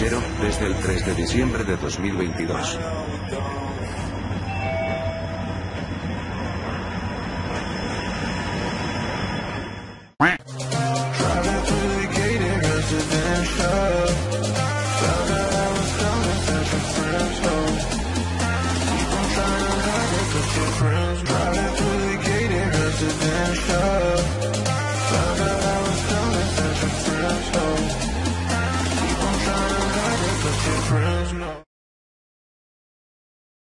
Chero, desde el 3 de diciembre de 2022. Friends driving